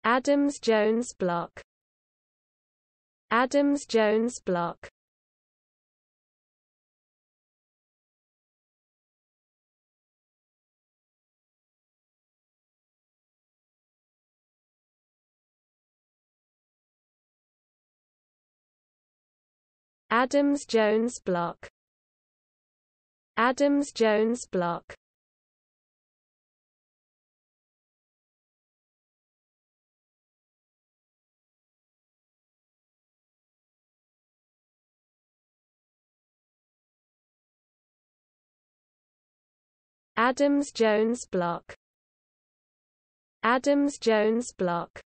Adams-Jones block. Adams-Jones block. Adams-Jones block. Adams-Jones block. Adams-Jones block. Adams-Jones block.